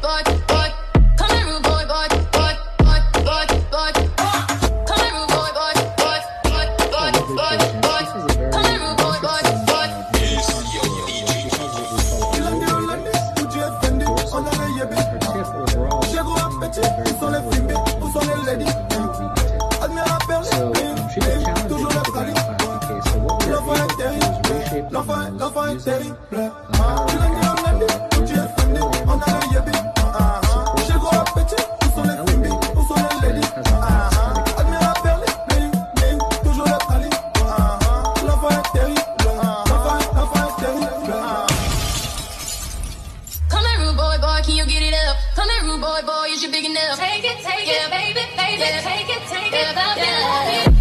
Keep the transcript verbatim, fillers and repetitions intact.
boy, boy. Come here, rude boy, boy, boy, boy, boy, boy. Come here, rude boy, boy, boy, boy, boy, boy, boy. Come here, rude boy, boy, boy. L'enfant, l'enfant est terrible. Tu l'as mis en lundi, tu es fini, on a le yébi. J'ai gros appétit, où sont les filles, où sont les ladies. Admire la perle, bling, bling, toujours le cali. L'enfant est terrible, l'enfant, l'enfant est terrible. Come here, rude boy, boy, can you get it up? Come here, rude boy, boy, is you big enough? Take it, take it, baby, baby, take it, take it, baby.